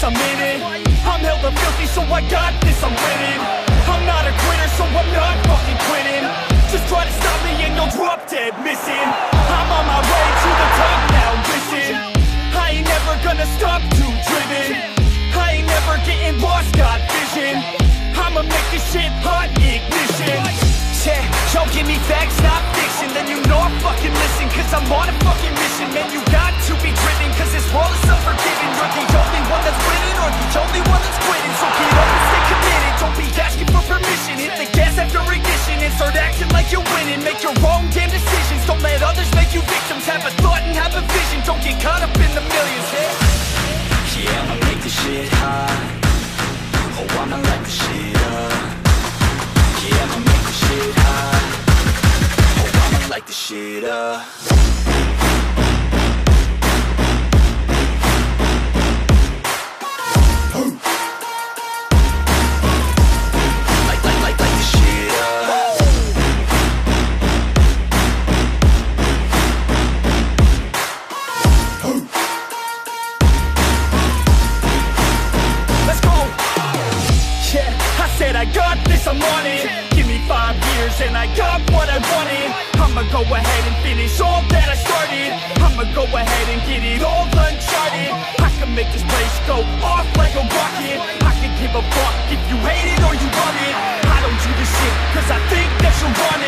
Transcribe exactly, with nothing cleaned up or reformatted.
I'm in it. I'm hella filthy, so I got this, I'm winning. I'm not a quitter, so I'm not fucking quitting. Just try to stop me and you'll drop dead missing. I'm on my way to the top now, listen. I ain't never gonna stop, too driven. I ain't never getting lost, got vision. I'ma make this shit hot, ignition. Yeah, yo, give me facts, not fiction. Then you know I'm fucking listen, cause I'm on a fucking mission. Man, you got to be driven, cause this world is unforgiving. You're the only one that's winning, or the only one that's quitting. So get up and stay committed, don't be asking for permission. Hit the gas after ignition and start acting like you're winning. Make your own damn decisions, don't let others make you victims. Have a thought and have a vision, don't get caught up in the millions. Yeah, yeah, I'ma make this shit hot. Oh, I'ma light this shit up. Yeah, I'ma make this shit hot. Oh, I'ma light this shit up. I got this, I'm on it. Give me five years and I got what I wanted. I'ma go ahead and finish all that I started. I'ma go ahead and get it all uncharted. I can make this place go off like a rocket. I can give a fuck if you hate it or you want it. I don't do this shit cause I think that you want it.